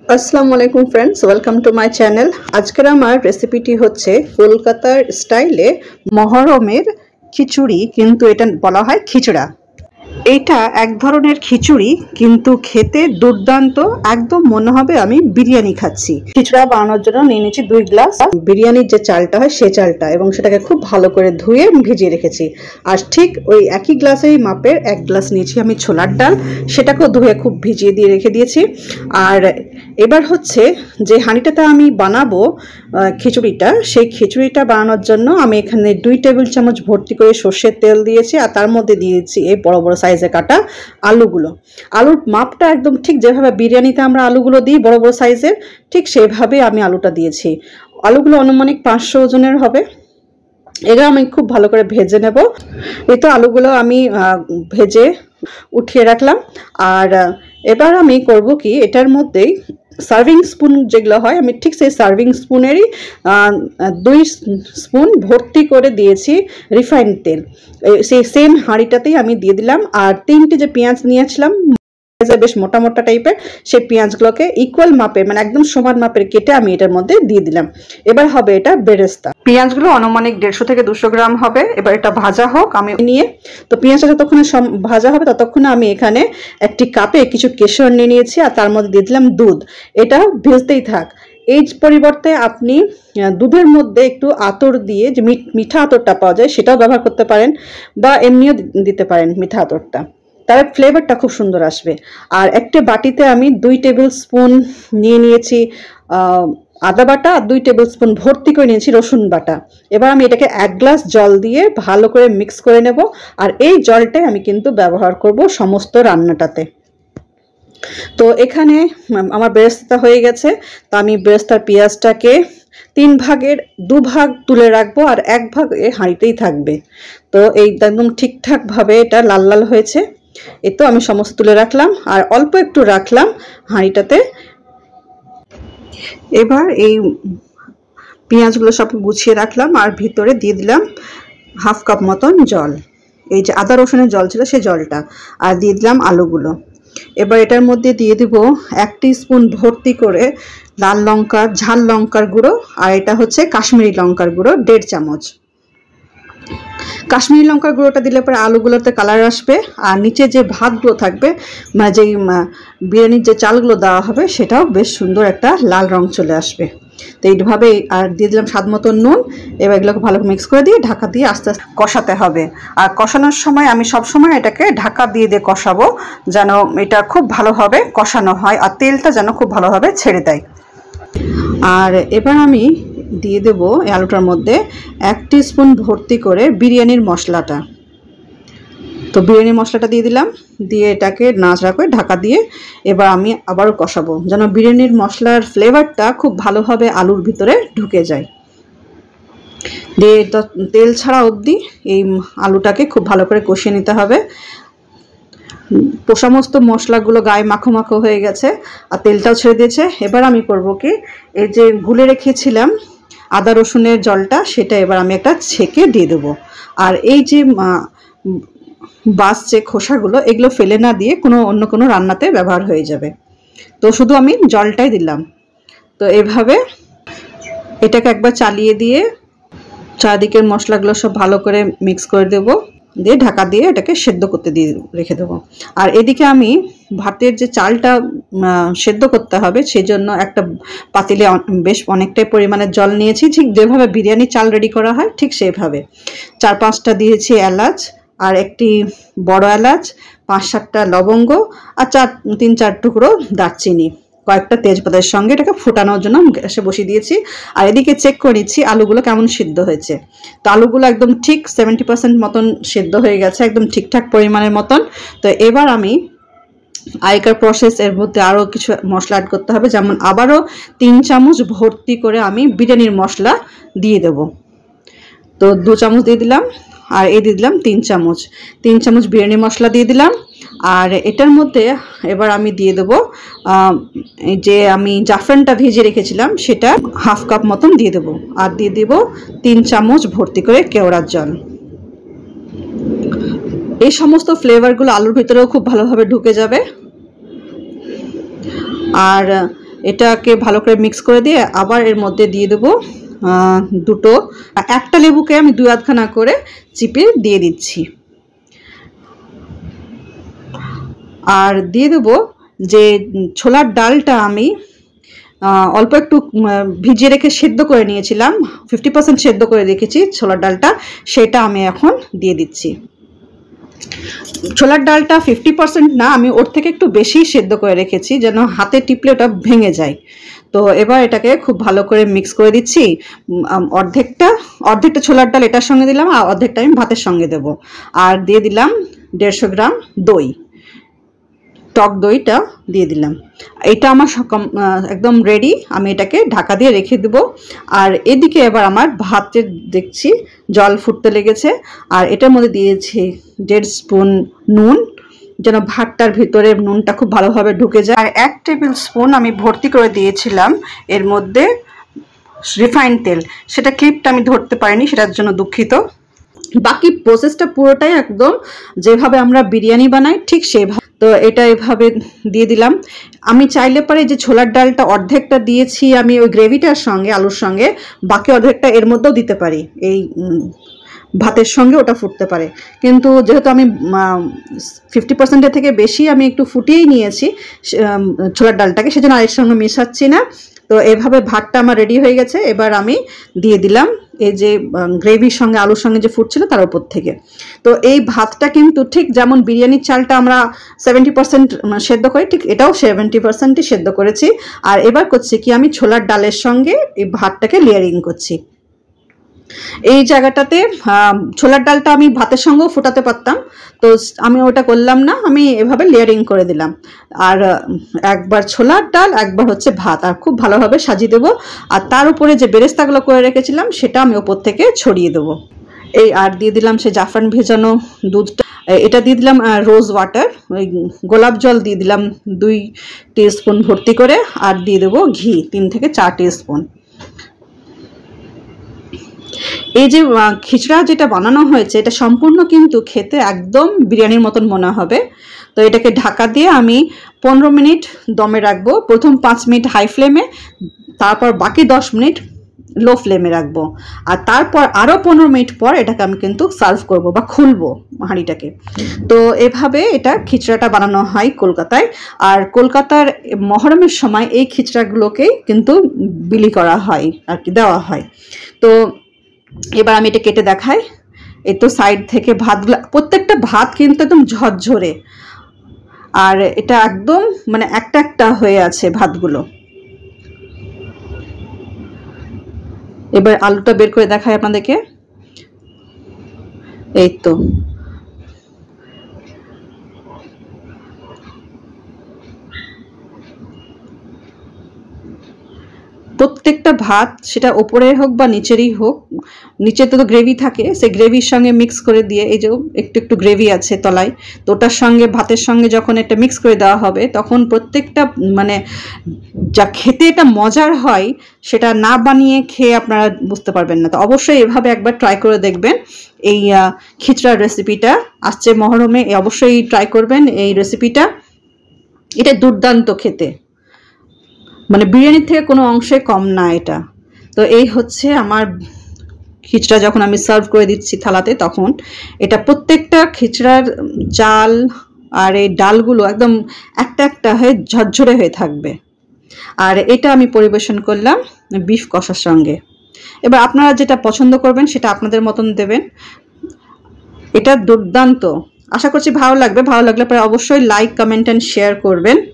আসসালামু আলাইকুম friends, welcome to my channel. आजकेर आमार रेसिपिटी होच्छे कलकातार स्टाइले महरमेर खिचुड़ी, किन्तु एटा बला हय खिचड़ा। এটা এক ধরনের খিচুড়ি, কিন্তু খেতে দুর্দান্ত, একদম মনে হবে আমি বিরিয়ানি খাচ্ছি। খিচুড়া বানানোর জন্য নিয়ে নিয়েছি 2 গ্লাস বিরিয়ানির যে চালটা হয় সে চালটা, এবং সেটাকে খুব ভালো করে ধুয়ে ভিজিয়ে রেখেছি। আর ঠিক ওই একই গ্লাসেই মাপের 1 গ্লাস নিয়েছি আমি ছোলার ডাল, সেটাকেও ধুয়ে খুব ভিজিয়ে দিয়ে রেখে দিয়েছি। আর এবার হচ্ছে যে হাঁড়িটাতে আমি বানাবো খিচুড়িটা, সেই খিচুড়িটা বানানোর জন্য আমি এখানে 2 টেবিল চামচ ভর্তি করে সর্ষের তেল দিয়েছি, আর তার মধ্যে দিয়েছি এই বড় বড় সাইজে কাটা আলুগুলো। আলুর মাপটা একদম ঠিক যেভাবে বিরিয়ানিতে আমরা আলুগুলো দিই বড় বড় সাইজের, ঠিক সেভাবে আমি আলুটা দিয়েছি। আলুগুলো আনুমানিক 500 ওজনের হবে। এগুলো আমি খুব ভালো করে ভেজে নেব। এই তো আলুগুলো আমি ভেজে উঠিয়ে রাখলাম। আর এবার আমি করব কি, এটার মধ্যেই সার্ভিং স্পুন যেগুলো হয়, আমি ঠিক সেই সার্ভিং স্পুনেরই 2 স্পুন ভর্তি করে দিয়েছি রিফাইন্ড তেল। সেই সেম হাঁড়িটাতেই আমি দিয়ে দিলাম। আর 3টে যে পেঁয়াজ নিয়েছিলাম বেশ মোটা মোটা টাইপের, সেই পেঁয়াজগুলোকে ইকুয়াল মাপের মানে একদম সমান মাপের কেটে আমি এটার মধ্যে দিয়ে দিলাম। এবার হবে এটা বেরেস্তা। পেঁয়াজগুলো আনুমানিক 150 থেকে 200 গ্রাম হবে। এবার এটা ভাজা হোক আমি নিয়ে, তো পেঁয়াজটা যতক্ষণে ভাজা হবে ততক্ষণে আমি এখানে একটি কাপে কিছু কেশর নিয়ে নিয়েছি, আর তার মধ্যে দিয়ে দিলাম দুধ। এটা ভেজতেই থাক। এই পরিবর্তে আপনি দুধের মধ্যে একটু আতর দিয়ে, যে মিঠা আতরটা পাওয়া যায় সেটাও ব্যবহার করতে পারেন, বা এমনিও দিতে পারেন মিঠা আতরটা, তার ফ্লেভারটা খুব সুন্দর আসবে। আর একটা বাটিতে আমি 2 টেবিল স্পুন নিয়ে নিয়েছি আদা বাটা, আর 2 টেবিল স্পুন ভর্তি করে নিয়েছি রসুন বাটা। এবার আমি এটাকে 1 গ্লাস জল দিয়ে ভালো করে মিক্স করে নেব। আর এই জলটাই আমি কিন্তু ব্যবহার করব সমস্ত রান্নাটাতে। তো এখানে আমার বেরেস্তা হয়ে গেছে। তো আমি বেরেস্তার পেঁয়াজটাকে 3 ভাগের 2 ভাগ তুলে রাখবো, আর 1 ভাগ এই হাঁড়িতেই থাকবে। তো এই একদম ঠিকঠাকভাবে এটা লাল লাল হয়েছে। এই তো আমি সমস্ত তুলে রাখলাম, আর অল্প একটু রাখলাম হাঁড়িটাতে। এবার এই পেঁয়াজগুলো সব গুছিয়ে রাখলাম, আর ভিতরে দিয়ে দিলাম 1/2 কাপ মতন জল, এই যে আদা রসুনের জল ছিল সেই জলটা, আর দিয়ে দিলাম আলুগুলো। এবার এটার মধ্যে দিয়ে দিব 1 টিস্পুন ভর্তি করে লাল লঙ্কার ঝাল লঙ্কার গুঁড়ো, আর এটা হচ্ছে কাশ্মীরি লঙ্কার গুঁড়ো 1.5 চামচ। কাশ্মীরি লঙ্কার গুঁড়োটা দিলে পরে আলুগুলোতে কালার আসবে, আর নিচে যে ভাতগুলো থাকবে মানে যেই বিরিয়ানির যে চালগুলো দেওয়া হবে সেটাও বেশ সুন্দর একটা লাল রং চলে আসবে। তো এইভাবে, আর দিয়ে দিলাম স্বাদ মতো নুন। এবার এগুলোকে ভালো মিক্স করে দিয়ে ঢাকা দিয়ে আস্তে আস্তে কষাতে হবে। আর কষানোর সময় আমি সবসময় এটাকে ঢাকা দিয়ে দিয়ে কষাবো, যেন এটা খুব ভালোভাবে কষানো হয়, আর তেলটা যেন খুব ভালোভাবে ছেড়ে দেয়। আর এবার আমি দিয়ে দেব এই আলুটার মধ্যে 1 টিস্পুন ভর্তি করে বিরিয়ানির মশলাটা। তো বিরিয়ানির মশলাটা দিয়ে দিলাম, দিয়ে এটাকে নাড়াচাড়া করে ঢাকা দিয়ে এবার আমি আবারও কষাবো, যেন বিরিয়ানির মশলার ফ্লেভারটা খুব ভালোভাবে আলুর ভিতরে ঢুকে যায়। দিয়ে তেল ছাড়া অবধি এই আলুটাকে খুব ভালো করে কষিয়ে নিতে হবে। সমস্ত মশলাগুলো গায়ে মাখো মাখো হয়ে গেছে, আর তেলটাও ছেড়ে দিয়েছে। এবার আমি করব কি, এই যে গুলে রেখেছিলাম আদা রসুনের জলটা, সেটা এবার আমি একটা ছেঁকে দিয়ে দেবো। আর এই যে যে খোসাগুলো, এগুলো ফেলে না দিয়ে অন্য কোনো রান্নাতে ব্যবহার হয়ে যাবে। তো শুধু আমি জলটাই দিলাম। তো এভাবে এটাকে একবার চালিয়ে দিয়ে চারদিকের মশলাগুলো সব ভালো করে মিক্স করে দেব, দিয়ে ঢাকা দিয়ে এটাকে সেদ্ধ করতে দিয়ে রেখে দেবো। আর এদিকে আমি ভাতের যে চালটা সেদ্ধ করতে হবে সেজন্য একটা পাতিলে বেশ অনেকটাই পরিমাণে জল নিয়েছি, ঠিক যেভাবে বিরিয়ানি চাল রেডি করা হয় ঠিক সেভাবে। 4-5টা দিয়েছি এলাচ, আর একটি বড় এলাচ, 5-7টা লবঙ্গ, আর 3-4 টুকরো দারচিনি, কয়েকটা তেজপাতার সঙ্গে এটাকে ফোটানোর জন্য গ্যাসে বসিয়ে দিয়েছি। আর এদিকে চেক করে নিচ্ছি আলুগুলো কেমন সিদ্ধ হয়েছে। তো আলুগুলো একদম ঠিক 70% মতন সিদ্ধ হয়ে গেছে, একদম ঠিকঠাক পরিমাণের মতন। তো এবার আমি আগেকার প্রসেস, এর মধ্যে আরও কিছু মশলা অ্যাড করতে হবে, যেমন আবারও 3 চামচ ভর্তি করে আমি বিরিয়ানির মশলা দিয়ে দেব। তো 2 চামচ দিয়ে দিলাম, আর এই দিয়ে দিলাম 3 চামচ বিরিয়ানি মশলা দিয়ে দিলাম। আর এটার মধ্যে এবার আমি দিয়ে দেবো যে আমি জাফরানটা ভিজিয়ে রেখেছিলাম সেটা 1/2 কাপ মতন দিয়ে দেবো, আর দিয়ে দেব 3 চামচ ভর্তি করে কেওড়ার জল। এই সমস্ত ফ্লেভারগুলো আলুর ভিতরেও খুব ভালোভাবে ঢুকে যাবে। আর এটাকে ভালো করে মিক্স করে দিয়ে আবার এর মধ্যে দিয়ে দেবো দুটো, একটা লেবুকে আমি 2 আধখানা করে চিপে দিয়ে দিচ্ছি। আর দিয়ে দেবো যে ছোলার ডালটা আমি অল্প একটু ভিজিয়ে রেখে সেদ্ধ করে নিয়েছিলাম, 50% সেদ্ধ করে রেখেছি ছোলার ডালটা, সেটা আমি এখন দিয়ে দিচ্ছি। ছোলার ডালটা 50% না, আমি ওর থেকে একটু বেশি সেদ্ধ করে রেখেছি যেন হাতে টিপলে ওটা ভেঙে যায়। তো এবার এটাকে খুব ভালো করে মিক্স করে দিচ্ছি। অর্ধেকটা ছোলার ডাল এটার সঙ্গে দিলাম, আর অর্ধেকটা আমি ভাতের সঙ্গে দেবো। আর দিয়ে দিলাম 150 গ্রাম দই, টক দইটা দিয়ে দিলাম। এটা আমার একদম রেডি, আমি এটাকে ঢাকা দিয়ে রেখে দেবো। আর এদিকে এবার আমার ভাতের দেখছি জল ফুটতে লেগেছে, আর এটার মধ্যে দিয়েছি 1.5 স্পুন নুন, যেন ভাতটার ভিতরে নুনটা খুব ভালোভাবে ঢুকে যায়। আর 1 টেবিল স্পুন আমি ভর্তি করে দিয়েছিলাম এর মধ্যে রিফাইন্ড তেল, সেটা ক্লিপটা আমি ধরতে পারিনি, সেটার জন্য দুঃখিত। বাকি প্রসেসটা পুরোটাই একদম যেভাবে আমরা বিরিয়ানি বানাই ঠিক সেভাবে। তো এটা এভাবে দিয়ে দিলাম। আমি চাইলে পারে যে ছোলার ডালটা অর্ধেকটা দিয়েছি আমি ওই গ্রেভিটার সঙ্গে, আলুর সঙ্গে, বাকি অর্ধেকটা এর মধ্যেও দিতে পারি, এই ভাতের সঙ্গে ওটা ফুটতে পারে। কিন্তু যেহেতু আমি 50%-এর থেকে বেশি আমি একটু ফুটিয়েই নিয়েছি ছোলার ডালটাকে, সেজন্য এর সঙ্গে মেশাচ্ছি না। তো এভাবে ভাতটা আমার রেডি হয়ে গেছে। এবার আমি দিয়ে দিলাম এই যে গ্রেভির সঙ্গে আলুর সঙ্গে যে ফুটছিল তার উপর থেকে। তো এই ভাতটা কিন্তু ঠিক যেমন বিরিয়ানির চালটা আমরা 70% সেদ্ধ করি, ঠিক এটাও 70%ই সেদ্ধ করেছি। আর এবার করছি কি, আমি ছোলার ডালের সঙ্গে এই ভাতটাকে লেয়ারিং করছি। এই জায়গাটাতে ছোলার ডালটা আমি ভাতের সঙ্গেও ফোটাতে পারতাম, তো আমি ওটা করলাম না, আমি এভাবে লেয়ারিং করে দিলাম। আর একবার ছোলার ডাল, একবার হচ্ছে ভাত, আর খুব ভালোভাবে সাজিয়ে দেবো। আর তার উপরে যে বেরেস্তাগুলো করে রেখেছিলাম সেটা আমি ওপর থেকে ছড়িয়ে দেবো। এই আর দিয়ে দিলাম সে জাফরান ভেজানো দুধটা, এটা দিয়ে দিলাম রোজ ওয়াটার, ওই গোলাপ জল দিয়ে দিলাম 2 টিস্পুন ভর্তি করে, আর দিয়ে দেবো ঘি 3 থেকে 4 টিস্পুন। এই যে খিচড়া যেটা বানানো হয়েছে এটা সম্পূর্ণ কিন্তু খেতে একদম বিরিয়ানির মতন মনে হবে। তো এটাকে ঢাকা দিয়ে আমি 15 মিনিট দমে রাখবো। প্রথম 5 মিনিট হাই ফ্লেমে, তারপর বাকি 10 মিনিট লো ফ্লেমে রাখবো। আর তারপর আরও 15 মিনিট পর এটাকে আমি কিন্তু সার্ভ করব বা খুলবো হাঁড়িটাকে। তো এভাবে এটা খিচড়াটা বানানো হয় কলকাতায়। আর কলকাতার মহরমের সময় এই খিচড়াগুলোকেই কিন্তু বিলি করা হয় আর কি, দেওয়া হয়। তো এবার আমি এটা কেটে দেখাই। এই তো সাইড থেকে ভাতগুলো, প্রত্যেকটা ভাত কিন্তু একদম ঝরঝরে, আর এটা একদম মানে একটা একটা হয়ে আছে ভাতগুলো। এবার আলুটা বের করে দেখাই আপনাদেরকে। এই তো প্রত্যেকটা ভাত, সেটা ওপরে হোক বা নিচেরই হোক, নিচে তো গ্রেভি থাকে, সেই গ্রেভির সঙ্গে মিক্স করে দিয়ে, এই যে একটু একটু গ্রেভি আছে তলায়, তো ওটার সঙ্গে ভাতের সঙ্গে যখন এটা মিক্স করে দেওয়া হবে তখন প্রত্যেকটা মানে যা খেতে এটা মজার হয় সেটা না বানিয়ে খেয়ে আপনারা বুঝতে পারবেন না। তো অবশ্যই এভাবে একবার ট্রাই করে দেখবেন। এই খিচড়ার রেসিপিটা আসছে মহরমে, অবশ্যই ট্রাই করবেন এই রেসিপিটা। এটা দুর্দান্ত খেতে, মানে বিরিয়ানির থেকে কোনো অংশে কম না এটা। তো এই হচ্ছে আমার খিচড়া, যখন আমি সার্ভ করে দিচ্ছি থালাতে তখন এটা প্রত্যেকটা খিচড়ার চাল আর এই ডালগুলো একদম একটা একটা হয়ে ঝরঝরে হয়ে থাকবে। আর এটা আমি পরিবেশন করলাম বিফ কষার সঙ্গে। এবার আপনারা যেটা পছন্দ করবেন সেটা আপনাদের মতন দেবেন। এটা দুর্দান্ত, আশা করছি ভালো লাগবে। ভালো লাগলে পরে অবশ্যই লাইক, কমেন্ট অ্যান্ড শেয়ার করবেন।